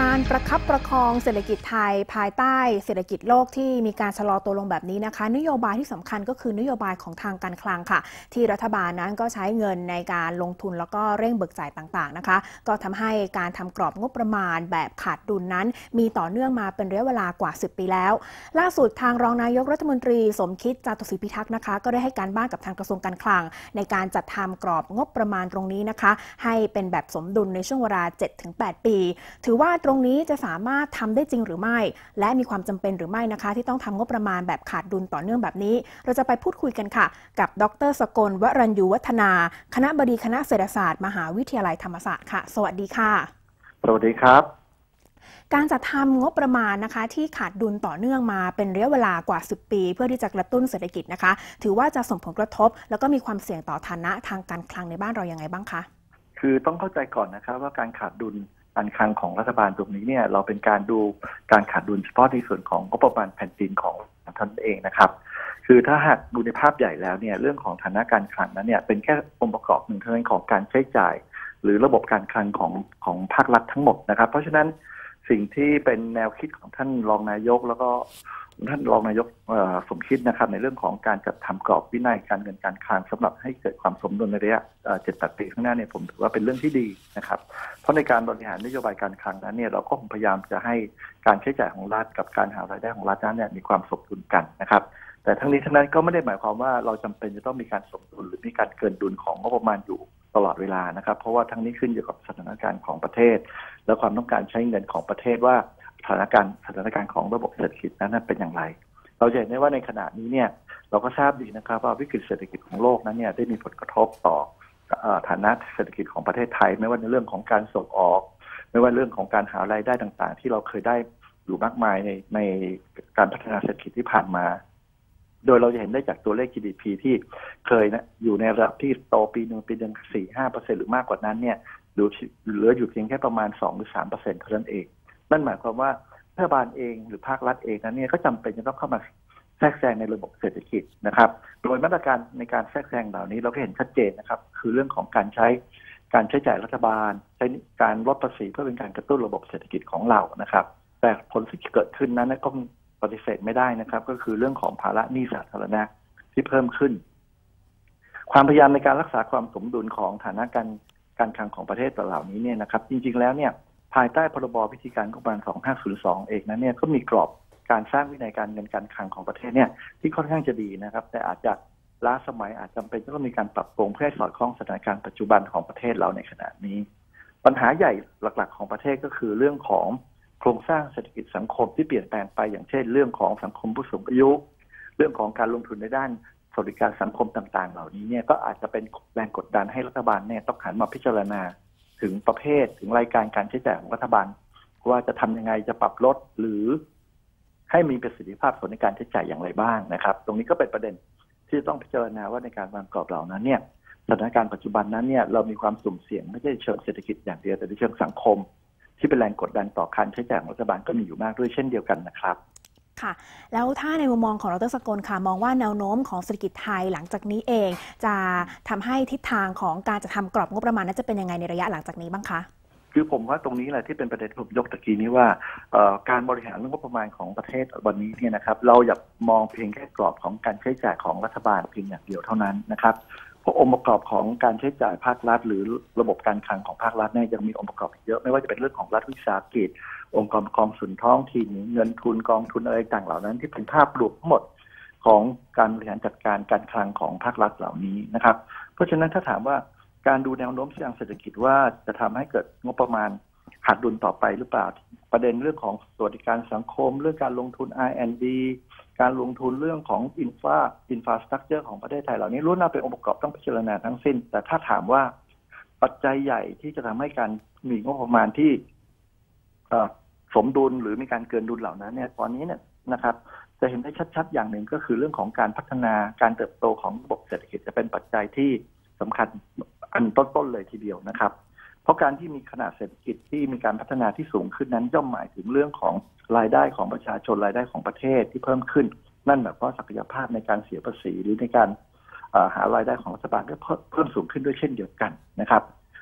การประคับประคองเศรษฐกิจไทยภายใต้เศรษฐกิจโลกที่มีการชะลอตัวลงแบบนี้นะคะนโยบายที่สำคัญก็คือนโยบายของทางการคลังค่ะที่รัฐบาลนั้นก็ใช้เงินในการลงทุนแล้วก็เร่งเบิกจ่ายต่างๆนะคะก็ทำให้การทำกรอบงบประมาณแบบขาดดุลนั้นมีต่อเนื่องมาเป็นระยะเวลากว่า10 ปีแล้วล่าสุดทางรองนายกรัฐมนตรีสมคิดจาตุศรีพิทักษ์นะคะก็ได้ให้การบ้านกับทางกระทรวงการคลังในการจัดทำกรอบงบประมาณตรงนี้นะคะให้เป็นแบบสมดุลในช่วงเวลา 7-8 ปีถือว่าตรงนี้จะสามารถทำได้จริงหรือไม่และมีความจำเป็นหรือไม่นะคะที่ต้องทำงบประมาณแบบขาดดุลต่อเนื่องแบบนี้เราจะไปพูดคุยกันค่ะกับดร.สกลวรัญญูวัฒนาคณบดีคณะเศรษฐศาสตร์มหาวิทยาลัยธรรมศาสตร์ค่ะสวัสดีค่ะสวัสดีครับการจัดทำงบประมาณนะคะที่ขาดดุลต่อเนื่องมาเป็นระยะเวลากว่า10 ปีเพื่อที่จะกระตุ้นเศรษฐกิจนะคะถือว่าจะส่งผลกระทบแล้วก็มีความเสี่ยงต่อฐานะทางการคลังในบ้านเรายังไงบ้างคะคือต้องเข้าใจก่อนนะครับว่าการขาดดุลการคลังของรัฐบาลตรงนี้เนี่ยเราเป็นการดูการขาดดุลเฉพาะในส่วนของงบประมาณแผ่นดินของท่านเองนะครับคือถ้าหากดูในภาพใหญ่แล้วเนี่ยเรื่องของฐานะการคลังนั้นเนี่ยเป็นแค่องค์ประกอบหนึ่งเท่านั้นของการใช้จ่ายหรือระบบการคลังของภาครัฐทั้งหมดนะครับเพราะฉะนั้นสิ่งที่เป็นแนวคิดของท่านรองนายกแล้วก็ท่านรองนายกสมคิดนะครับในเรื่องของการจัดทำกรอบวินัยการเงินการคลังสำหรับให้เกิดความสมดุลในระยะ7-8 ปีข้างหน้าเนี่ยผมถือว่าเป็นเรื่องที่ดีนะครับเพราะในการบริหารนโยบายการคลังนั้นเนี่ยเราก็พยายามจะให้การใช้จ่ายของรัฐกับการหารายได้ของรัฐนั้นเนี่ยมีความสมดุลกันนะครับแต่ทั้งนี้ทั้งนั้นก็ไม่ได้หมายความว่าเราจำเป็นจะต้องมีการสมดุลหรือมีการเกินดุลของงบประมาณอยู่ตลอดเวลานะครับเพราะว่าทั้งนี้ขึ้นอยู่กับสถานการณ์ของประเทศและความต้องการใช้เงินของประเทศว่าสถานการณ์ของระบบเศรษฐกิจนั้นเป็นอย่างไรเราจะเห็นได้ว่าในขณะนี้เนี่ยเราก็ทราบดีนะครับว่าวิกฤตเศรษฐกิจของโลกนั้นเนี่ยได้มีผลกระทบต่อฐานะเศรษฐกิจของประเทศไทยไม่ว่าในเรื่องของการส่งออกไม่ว่าเรื่องของการหารายได้ต่างๆที่เราเคยได้อยู่มากมายในการพัฒนาเศรษฐกิจที่ผ่านมาโดยเราจะเห็นได้จากตัวเลข GDP ที่เคยนะอยู่ในระดับที่โตปีหนึ่ง 4-5% หรือมากกว่านั้นเนี่ยเหลืออยู่เพียงแค่ประมาณ 2-3% เท่านั้นเองนั่นหมายความว่ารัฐบาลเองหรือภาครัฐเองนั้นเนี่ยก็จำเป็นจะต้องเข้ามาแทรกแซงในระบบเศรษฐกิจนะครับโดยมาตรการในการแทรกแซงเหล่านี้เราก็เห็นชัดเจนนะครับคือเรื่องของการใช้จ่ายรัฐบาลใช้การลดภาษีเพื่อเป็นการกระตุ้นระบบเศรษฐกิจของเรานะครับแต่ผลที่เกิดขึ้นนั้นก็ปฏิเสธไม่ได้นะครับก็คือเรื่องของภาระหนี้สาธารณะที่เพิ่มขึ้นความพยายามในการรักษาความสมดุลของฐานะการคลังของประเทศเหล่านี้เนี่ยนะครับจริงๆแล้วเนี่ยภายใต้พรบวิธีการงบประมาณ 2502 เองนั้นเนี่ยก็มีกรอบการสร้างวินัยการเงินการคลังของประเทศเนี่ยที่ค่อนข้างจะดีนะครับแต่อาจจะล้าสมัยอาจจำเป็นต้องมีการปรับปรุงเพื่อให้สอดคล้องสถานการณ์ปัจจุบันของประเทศเราในขณะนี้ปัญหาใหญ่หลักๆของประเทศก็คือเรื่องของโครงสร้างเศรษฐกิจสังคมที่เปลี่ยนแปลงไปอย่างเช่นเรื่องของสังคมผู้สูงอายุเรื่องของการลงทุนในด้านสวัสดิการสังคมต่างๆเหล่านี้เนี่ยก็อาจจะเป็นแรงกดดันให้รัฐบาลเนี่ยต้องหันมาพิจารณาถึงประเภทถึงรายการการใช้จ่ายของรัฐบาลว่าจะทำยังไงจะปรับลดหรือให้มีประสิทธิภาพส่วนในการใช้จ่ายอย่างไรบ้างนะครับตรงนี้ก็เป็นประเด็นที่ต้องพิจารณาว่าในการวางกรอบเหล่านั้นเนี่ยสถานการณ์ปัจจุบันนั้นเนี่ยเรามีความสุ่มเสี่ยงไม่ใช่เชิงเศรษฐกิจอย่างเดียวแต่ในเชิงสังคมที่เป็นแรงกดดันต่อการใช้จ่ายของรัฐบาลก็มีอยู่มากด้วยเช่นเดียวกันนะครับค่ะแล้วถ้าในมุมมองของดร.สกลค่ะมองว่าแนวโน้มของเศรษฐกิจไทยหลังจากนี้เองจะทำให้ทิศทางของการจะทำกรอบงบประมาณนั้นจะเป็นยังไงในระยะหลังจากนี้บ้างคะคือผมว่าตรงนี้แหละที่เป็นประเด็นที่ผมยกตะกี้นี้ว่าการบริหารเรื่องงบประมาณของประเทศวันนี้เนี่ยนะครับเราอย่ามองเพียงแค่กรอบของการใช้จ่ายของรัฐบาลเพียงอย่างเดียวเท่านั้นนะครับเพราะองค์ประกอบของการใช้จ่ายภาครัฐหรือระบบการคลังของภาครัฐเนี่ยยังมีองค์ประกอบเยอะไม่ว่าจะเป็นเรื่องของรัฐวิสาหกิจองค์กรส่วนท้องถิ่นเงินทุนกองทุนอะไรต่างเหล่านั้นที่เป็นภาพรวมทั้งหมดของการบริหารจัดการการคลังของภาครัฐเหล่านี้นะครับเพราะฉะนั้นถ้าถามว่าการดูแนวโน้มทางเศรษฐกิจว่าจะทำให้เกิดงบประมาณขาดดุลต่อไปหรือเปล่าประเด็นเรื่องของสวัสดิการสังคมเรื่องการลงทุน R&D การลงทุนเรื่องของอินฟราสตรัคเจอร์ของประเทศไทยเหล่านี้ล้วนแล้วเป็นองค์ประกอบต้องพิจารณาทั้งสิ้นแต่ถ้าถามว่าปัจจัยใหญ่ที่จะทำให้การมีงบประมาณที่สมดุลหรือมีการเกินดุลเหล่านั้นเนี่ยตอนนี้เนี่ยนะครับจะเห็นได้ชัดๆอย่างหนึ่งก็คือเรื่องของการพัฒนาการเติบโตของระบบเศรษฐกิจจะเป็นปัจจัยที่สำคัญอันต้นๆเลยทีเดียวนะครับเพราะการที่มีขนาดเศรษฐกิจที่มีการพัฒนาที่สูงขึ้นนั้นย่อมหมายถึงเรื่องของรายได้ของประชาชนรายได้ของประเทศที่เพิ่มขึ้นนั่นหมายความว่าศักยภาพในการเสียภาษีหรือในการหารายได้ของรัฐบาลก็เพิ่มสูงขึ้นด้วยเช่นเดียวกันนะครับ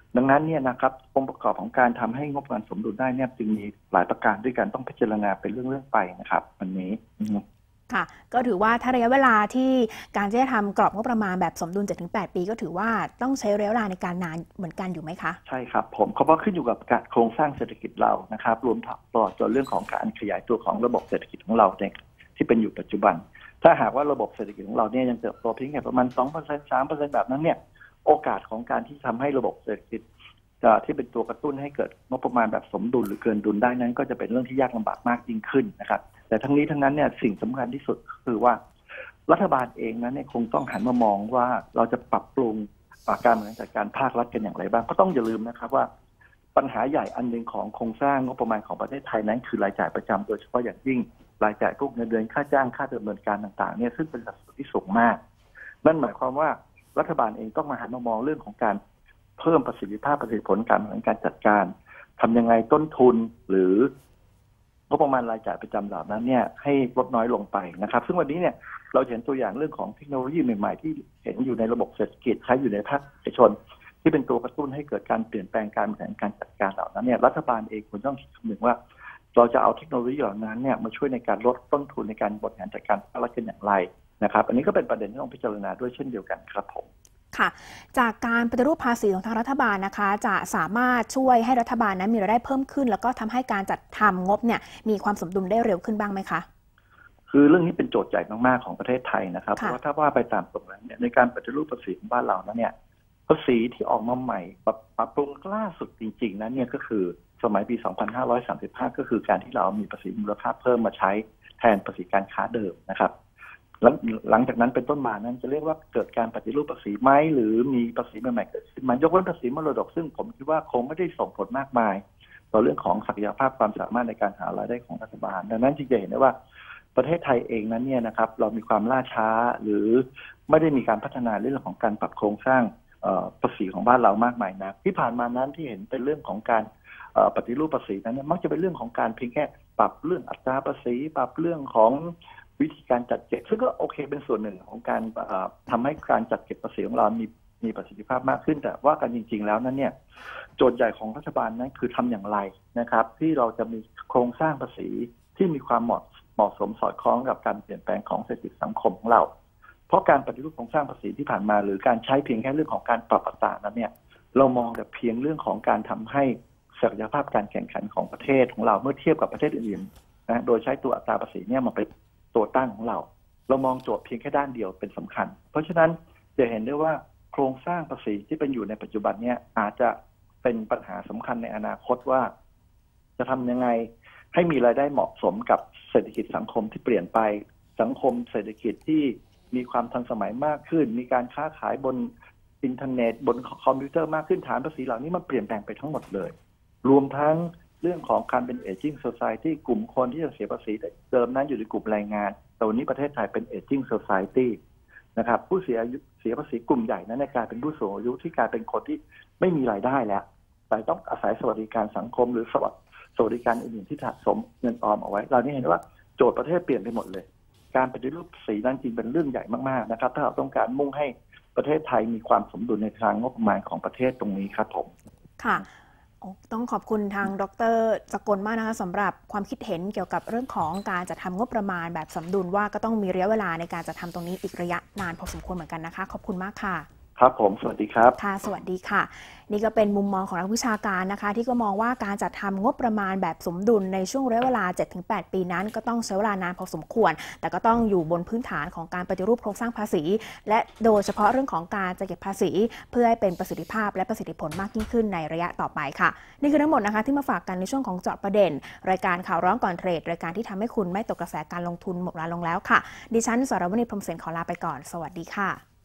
ดังนั้นเนี่ยนะครับองค์ประกอบของการทำให้งบประมาณสมดุลได้เนี่ยจึงมีหลายประการด้วยกันต้องพิจารณาเป็นเรื่องๆไปนะครับวันนี้ค่ะก็ถือว่าถ้าระยะเวลาที่การจะทำกรอบงบประมาณแบบสมดุล 7-8 ปีก็ถือว่าต้องใช้ระยะเวลาในการนานเหมือนกันอยู่ไหมคะใช่ครับผมเพราะว่าขึ้นอยู่กับการโครงสร้างเศรษฐกิจเรานะครับรวมตลอดจนเรื่องของการขยายตัวของระบบเศรษฐกิจของเราเนี่ยที่เป็นอยู่ปัจจุบันถ้าหากว่าระบบเศรษฐกิจของเราเนี่ยยังเติบโตเพียงแค่ประมาณ 2% 3% แบบนั้นเนี่ยโอกาสของการที่ทำให้ระบบเศรษฐกิจที่เป็นตัวกระตุ้นให้เกิดงบประมาณแบบสมดุลหรือเกินดุลได้นั้นก็จะเป็นเรื่องที่ยากลำบากมากยิ่งขึ้นนะครับแต่ทั้งนี้ทั้งนั้นเนี่ยสิ่งสำคัญที่สุดคือว่ารัฐบาลเองนั้นเนี่ยคงต้องหันมามองว่าเราจะปรับปรุงการบริหารจัดการภาครัฐกันอย่างไรบ้างก็ต้องอย่าลืมนะครับว่าปัญหาใหญ่อันหนึ่งของโครงสร้างงบประมาณของประเทศไทยนั้นคือรายจ่ายประจำโดยเฉพาะอย่างยิ่งรายจ่ายพวกเงินเดือนค่าจ้างค่าดำเนินการต่างๆเนี่ยซึ่งเป็นสัดส่วนที่สูงมากนั่นหมายความว่ารัฐบาลเองต้องมาหันมามองเรื่องของการเพิ่มประสิทธิภาพประสิทธิผลการบริหารการจัดการทำยังไงต้นทุนหรืองบประมาณรายจ่ายประจำเหล่านั้นเนี่ยให้ลดน้อยลงไปนะครับซึ่งวันนี้เนี่ยเราเห็นตัวอย่างเรื่องของเทคโนโลยีใหม่ๆที่เห็นอยู่ในระบบเศรษฐกิจใช้อยู่ในภาคเอกชนที่เป็นตัวกระตุ้นให้เกิดการเปลี่ยนแปลงการบริหารการจัดการเหล่านั้นเนี่ยรัฐบาลเองควรต้องคิดคำนึงว่าเราจะเอาเทคโนโลยีเหล่านั้นเนี่ยมาช่วยในการลดต้นทุนในการบริหารจัดการภาครัฐกันอย่างไรนะครับอันนี้ก็เป็นประเด็นที่ต้องพิจารณาด้วยเช่นเดียวกันครับผมค่ะจากการปฏิรูปภาษีของทางรัฐบาลนะคะจะสามารถช่วยให้รัฐบาลนั้นมีรายได้เพิ่มขึ้นแล้วก็ทำให้การจัดทำงบเนี่ยมีความสมดุลได้เร็วขึ้นบ้างไหมคะคือเรื่องนี้เป็นโจทย์ใหญ่มากๆของประเทศไทยนะครับเพราะว่าถ้าว่าไปตามตรงนั้นเนี่ยในการปฏิรูปภาษีของบ้านเรานั้นเนี่ยภาษีที่ออกมาใหม่ปรับปรุงล่าสุดจริงๆนั้นเนี่ยก็คือสมัยปี 2535 ก็คือการที่เรามีภาษีมูลค่าเพิ่มมาใช้แทนภาษีการค้าเดิมนะครับหลังจากนั้นเป็นต้นมานั้นจะเรียกว่าเกิดการปฏิรูปภาษีไหมหรือมีภาษีใหม่ๆเกิดขึ้นมายกเว้นภาษีมรดกซึ่งผมคิดว่าคงไม่ได้ส่งผลมากมายต่อเรื่องของศักยภาพความสามารถในการหารายได้ของรัฐบาลดังนั้นจึงจะเห็นได้ว่าประเทศไทยเองนั้นเนี่ยนะครับเรามีความล่าช้าหรือไม่ได้มีการพัฒนาเรื่องของการปรับโครงสร้างภาษีของบ้านเรามากมายนะที่ผ่านมานั้นที่เห็นเป็นเรื่องของการปฏิรูปภาษีนั้นมักจะเป็นเรื่องของการเพียงแค่ปรับเรื่องอัตราภาษีปรับเรื่องของวิธีการจัดเก็บซึ่งก็โอเคเป็นส่วนหนึ่งของการทำให้การจัดเก็บภาษีของเรามีประสิทธิภาพมากขึ้นแต่ว่ากันจริงๆแล้วนั้นเนี่ยโจทย์ใหญ่ของรัฐบาลนั้นคือทำอย่างไรนะครับที่เราจะมีโครงสร้างภาษีที่มีความเหมาะสมสอดคล้องกับการเปลี่ยนแปลงของเศรษฐกิจสังคมของเราเพราะการปฏิรูปโครงสร้างภาษีที่ผ่านมาหรือการใช้เพียงแค่เรื่องของการปรับอัตรานั้นเนี่ยเรามองแต่เพียงเรื่องของการทำให้ศักยภาพการแข่งขันของประเทศของเราเมื่อเทียบกับประเทศอื่นๆนะโดยใช้ตัวอัตราภาษีเนี่ยมาเป็นตัวตั้งของเรามองโจทย์เพียงแค่ด้านเดียวเป็นสำคัญเพราะฉะนั้นจะเห็นได้ว่าโครงสร้างภาษีที่เป็นอยู่ในปัจจุบันเนี่ยอาจจะเป็นปัญหาสำคัญในอนาคตว่าจะทำยังไงให้มีรายได้เหมาะสมกับเศรษฐกิจสังคมที่เปลี่ยนไปสังคมเศรษฐกิจที่มีความทันสมัยมากขึ้นมีการค้าขายบนอินเทอร์เน็ตบนคอมพิวเตอร์มากขึ้นฐานภาษีเหล่านี้มันเปลี่ยนแปลงไปทั้งหมดเลยรวมทั้งเรื่องของการเป็น aging society กลุ่มคนที่จะเสียภาษีเดิมนั้นอยู่ในกลุ่มแรงงานแต่วันนี้ประเทศไทยเป็น aging society นะครับผู้เสียภาษีกลุ่มใหญ่นั้นกลายเป็นผู้สูงอายุที่กลายเป็นคนที่ไม่มีรายได้แล้วแต่ต้องอาศัยสวัสดิการสังคมหรือสวัสดิการอื่นๆที่สะสมเงินออมเอาไว้เรานี่เห็นว่าโจทย์ประเทศเปลี่ยนไปหมดเลยการปฏิรูปภาษีนั้นจริงเป็นเรื่องใหญ่มากๆนะครับถ้าเราต้องการมุ่งให้ประเทศไทยมีความสมดุลในทางงบประมาณของประเทศตรงนี้ครับผมค่ะต้องขอบคุณทางดร.สกลมากนะคะสำหรับความคิดเห็นเกี่ยวกับเรื่องของการจัดทำงบประมาณแบบสมดุลว่าก็ต้องมีระยะเวลาในการจัดทำตรงนี้อีกระยะนานพอสมควรเหมือนกันนะคะขอบคุณมากค่ะครับผมสวัสดีครับค่ะสวัสดีค่ะนี่ก็เป็นมุมมองของนักวิชาการนะคะที่ก็มองว่าการจัดทำงบประมาณแบบสมดุลในช่วงระยะเวลา 7-8 ปีนั้นก็ต้องใช้เวลานานพอสมควรแต่ก็ต้องอยู่บนพื้นฐานของการปฏิรูปโครงสร้างภาษีและโดยเฉพาะเรื่องของการจัดเก็บภาษีเพื่อให้เป็นประสิทธิภาพและประสิทธิผลมากยิ่งขึ้นในระยะต่อไปค่ะนี่คือทั้งหมดนะคะที่มาฝากกันในช่วงของเจาะประเด็นรายการข่าวร้อนก่อนเทรดรายการที่ทำให้คุณไม่ตกกระแสการลงทุนหมดเวลาลงแล้วค่ะดิฉันสรวณี พรหมเสนขอลาไปก่อนสวัสดีค่ะ